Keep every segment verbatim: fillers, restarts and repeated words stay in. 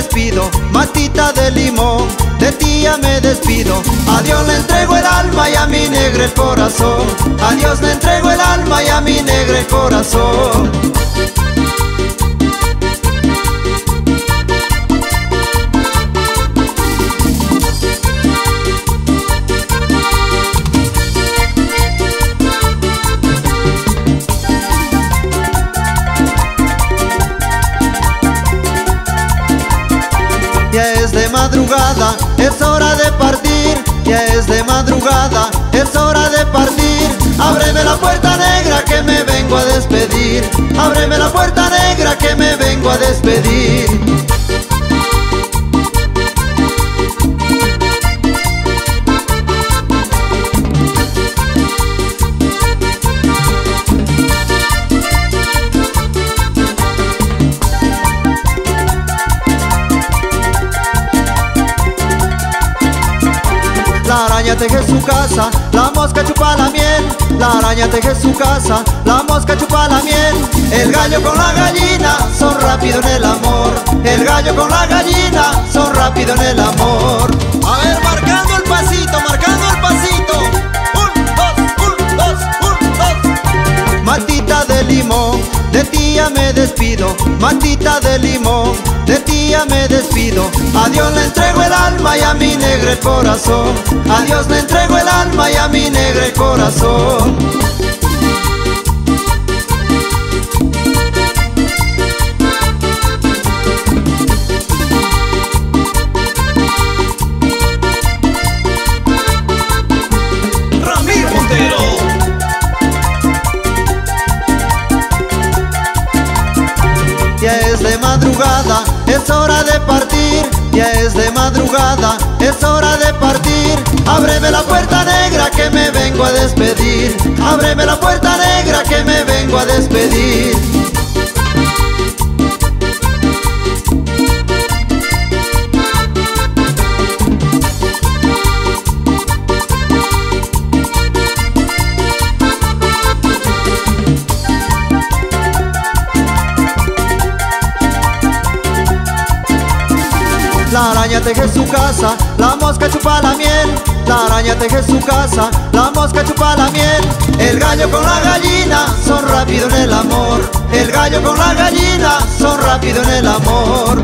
despido, matita de limón, de ti ya me despido. A Dios le entrego el alma y a mi negra el corazón. A Dios le entrego el alma y a mi negra el corazón. Ya es de madrugada, es hora de partir. Ya es de madrugada, es hora de partir. Ábreme la puerta negra que me vengo a despedir. Ábreme la puerta negra que me vengo a despedir. La araña teje su casa, la mosca chupa la miel. La araña teje su casa, la mosca chupa la miel. El gallo con la gallina son rápido en el amor. El gallo con la gallina son rápido en el amor. A ver, marcando el pasito, marcando el pasito. Un, dos, un, dos, un, dos. Matita de limón, de ti ya me despido. Matita de limón, de ti ya me despido. A Dios le entrego el alma y a mi negra el corazón. A Dios le entrego el alma y a mi negra el corazón. Ramiro Montero. Ya es de madrugada, es hora de partir. Ya es de madrugada, es hora de partir. Ábreme la puerta negra que me vengo a despedir. Ábreme la puerta negra que me vengo a despedir. La araña teje su casa, la mosca chupa la miel. La araña teje su casa, la mosca chupa la miel. El gallo con la gallina son rápido en el amor. El gallo con la gallina son rápido en el amor.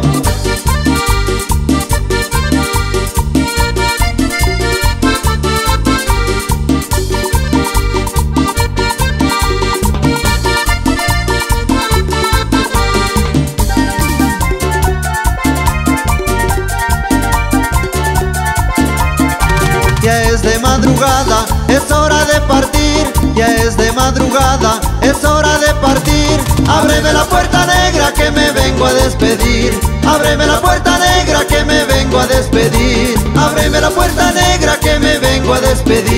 Ya es de madrugada, es hora de partir. Ya es de madrugada, es hora de partir. Ábreme la puerta negra que me vengo a despedir. Ábreme la puerta negra que me vengo a despedir. Ábreme la puerta negra que me vengo a despedir.